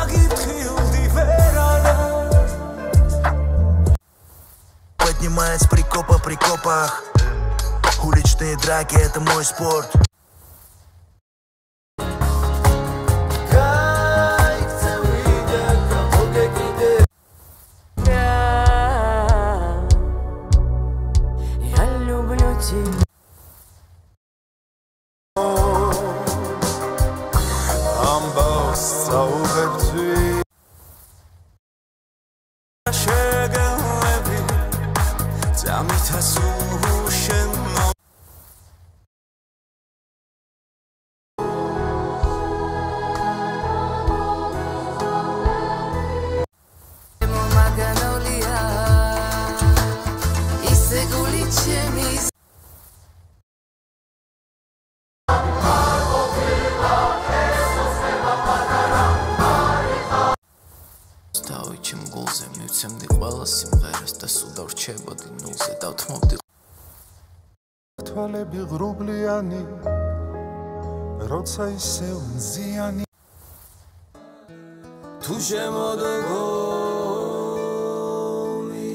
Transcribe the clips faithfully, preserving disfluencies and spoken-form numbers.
Поднимает с прикопа при копах. Уличные драки — это мой спорт. Я люблю тебя. Чем гულზე მივცემდი ყველა სიმღერას და სულ დავრჩებოდი ნულზე დავთმობდი თვალები ღრუბლიანი როცა ისევ მზიანი თუ შემოდგომი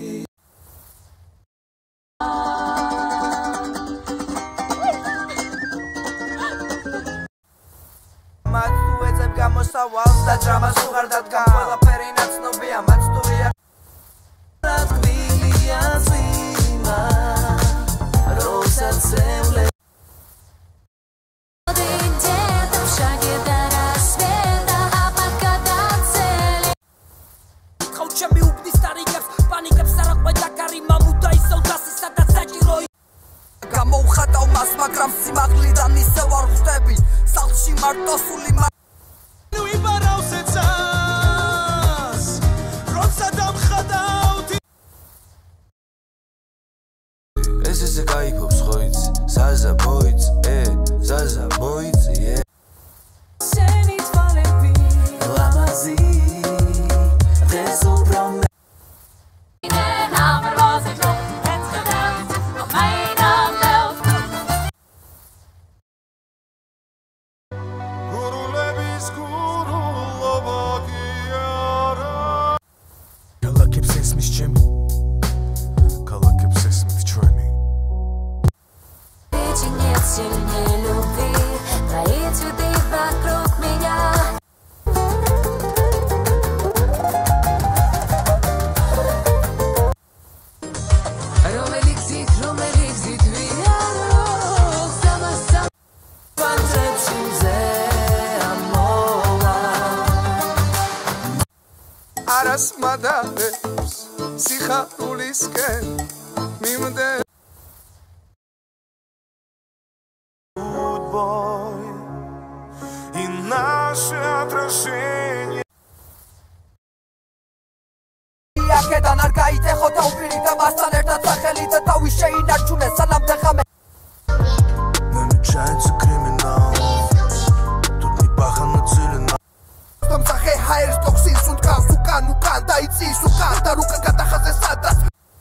მათ თუ ეძებ გამოსავალს და დრამას უღარ დადგა ყველაფერი ნაცნობია მათ თუ ია რადგმილია ზიმა როსაც ემლე Где-то в шаге до рассвета, а пока до цели. ხავჩები უბნის ტარიგებს პანიკებს არაყვე დაკარი მამუდა ისევ დასი სადაც საჭიროი გამოუხატავ მას მაგრამ სიმაღლიდან ისევ არ ხვდები სახლში მარტო სული ეს ესე кайფობს ხო იცი ზაზა ბოიც ე ზაზა ბოიც ე შენი თვალები ლამაზი დღეს უფრო მე გურულების გურულობა კი არა ქალაქებს ესმის ჩემი ქალაქებს ესმით ჩვენი Ведь нет сильнее любви, твои цветы вокруг меня. Ромеликсит, ромеликсит, виарок, сама-сам. ფანძებშიზე ამოვა არას მადარებს სიხარულისკენ მიმდე и наше отражение აქედან არ გაიწეხო თავფირი და მასთან ერთად სახელი და თავი შეინარჩუნე სანამდე ხამე Но начинается криминал Тут не пахано целина თუმცა ხე ჰაერს ტოქსინს უთქავს უკან უკან და იცის უკან და რუკა გადახაზე სადაც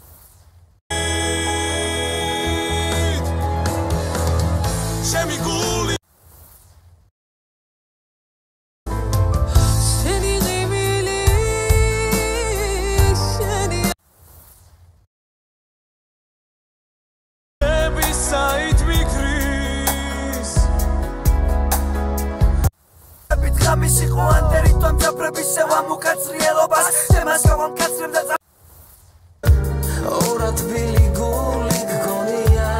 ჩემი გული შენი ღიმილი, შენი said მიგრის ბიძღამის იყო ანდერი თომჯაფრების შევა მუკაცრიელობას შემას გავამკაცრებ და ორად ბილი გული გქონია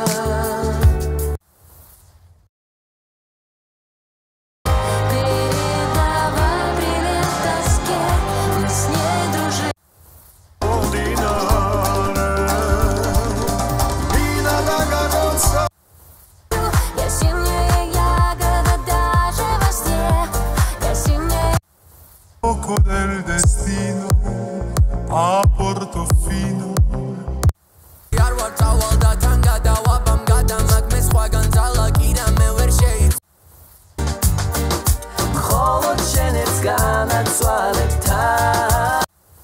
Передавай привет тоске, мы с ней дружим. Я сильнее ягода даже во сне. Я сильнее. poco del destino a Portofino არ ვარ წავალდათან გადავაბამ გადამაგ მე სხვაგან ძალაკირა მე ვერ შეიც მხოლოდ შენებს განაცვალებ თან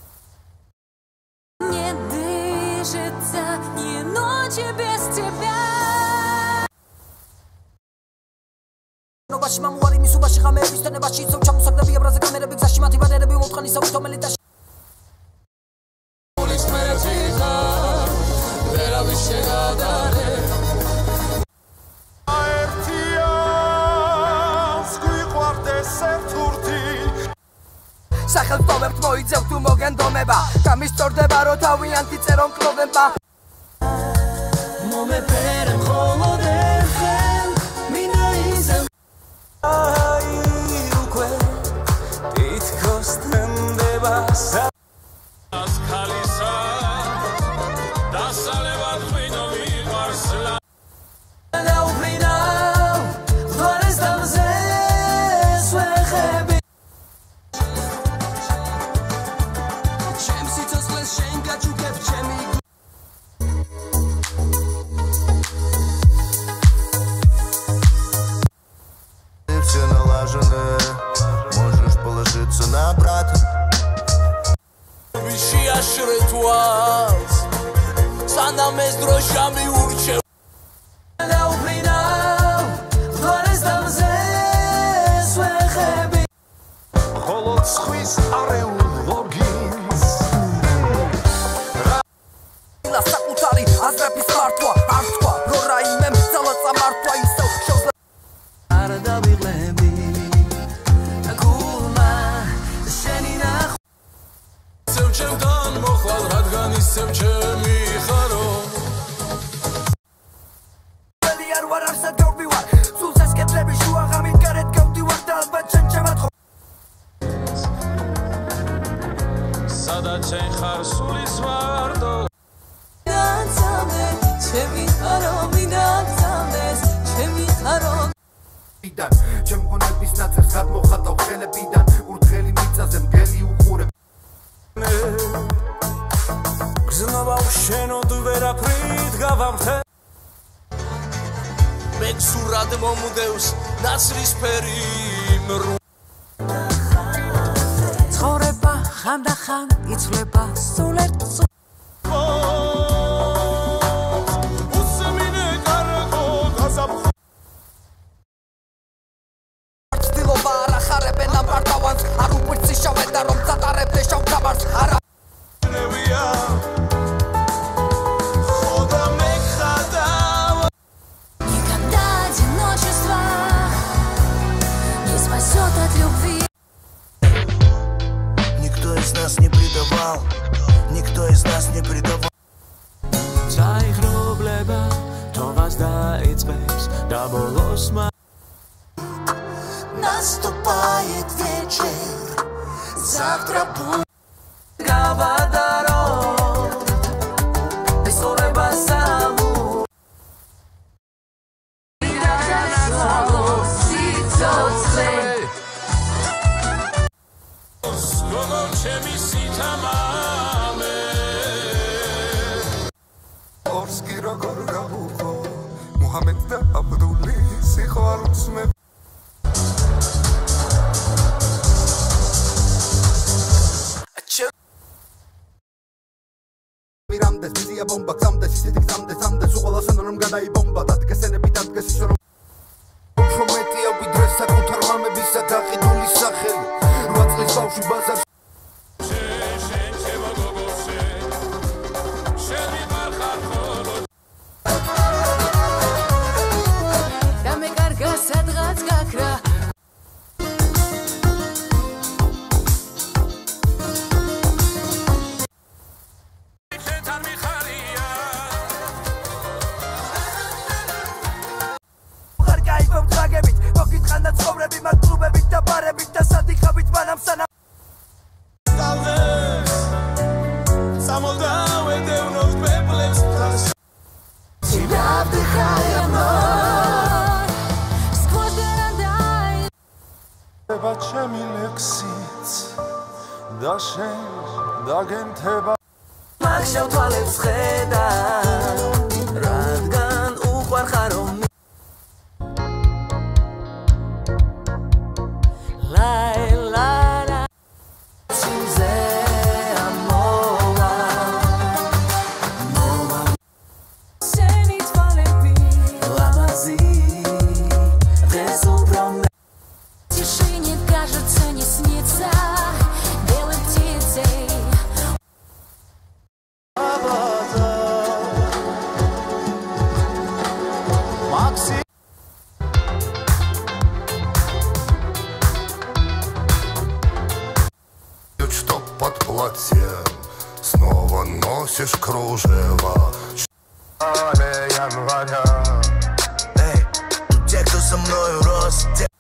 Не дышится ни ночи без тебя. ნობაში მამუარი მისუბაში ღამეების თენებაში იცავ ჩამოსაგდები ებრაზე კამერები გზაში მათი ბანერები მომთხანი საუთომელი და მოლის მეციხა ვერავის შეგადარე აერთიანს გვიყვარდეს ერთურთი სახელმწიფოებთ მოიძევ თუ მოგენდომება გამისტორდება რო თავიანთი წერონ კლობება მომეფერე მხოლოდ ერთხელ მინდა ისევ აი უკვე თითქოს თენდება სას ქალისა დასალევად ღვინო მიყვარს დაუფრინავ ვარეს დამზე სვეხები ჩემ სიცოცხლეს შენ გაჩუქებ ჩემი Все налажено, можешь положиться на брата. ვიში აშრეთვალს სანამ ეს დროშა მიურჩევ დაუფრინავ ვარეს დამზე სვეხები მხოლოდ სხვის არეულ ლოგინს ლა საკუთარი აზრების მართვა არ თქვა რო რაიმემ ძალა წამართვა ისევ შევს არ დავიღლები გულმა შენი ნახვა ისევ ჩემთან მოხვალ რადგან ისევ ჩემი ხარო ველი არ ვარ არსად გავდივარ სულ სასკეთლები შუა ღამით გარეთ გავდივარ და ალბათ შენ შემათხო სადაც ენ ხარ სულის ვარდო ნაცამე ჩემი ხარო მინაცამეს ჩემი ხარო Idan, ჩემ გონების ნაწერს გადმოხატავ ხელებიდან ურთხელი მიწაზე მგელი უყურებ გზნობა შენოდ ვერაფრით გავამხე მექსურად მომდევს ნაცრისფერი მრუ ცხოვრება ხანდახან იცვლება სულ ერთ უსმინე კარგო გაზაფხ ცდილობა არ ახარებენ ამ პარტავანს არ უპირცი შავე და რომ წატარებდე შავ ქაბარს არა ნევია ხოდა მეხადავ Никогда одиночество не спасет от любви. Никто из нас не предавал, никто из нас не предавал ჩაიხრობლება თოვას დაიწყებს და ბოლოს Наступает вечер, завтра будет გავადარო ეს ორება სამუ როგორ ჩემი სითამამე ორსკი როგორ გავუყო მუჰამედ და აბდული სიხვალს მე მირამდეს მიზია ბომბა გზამდეს ისეთი გზამდეს ამდეს უყოლასენ რომ გადაიბომბა დადგესენები დადგეს რომ უფრო მეტია ვიდრე საკუთარ მამებისა გაყიდული სახელი რვა წლის ბავშვი ბაზარში და მე კარგა სადღაც გაქრა ცხოვრები მათ კლუბებით და ბარებით და სადიხავით მანამ სანამ სამოდავედევნოთ პეპლებს Тебя вдыхай, amor, сквозь верандай. ება ჩემი ლექსიც და შენ დაგენთება მაგ შევთვალებს ხედა რადგან უყვარ ხარო ლაი ლარა სიმზე ამოვა მოვა შენი თვალები ლამაზი დღეს უფრო მე полотен, снова носишь кружево января. Эй, тут те, кто со мною рос, те,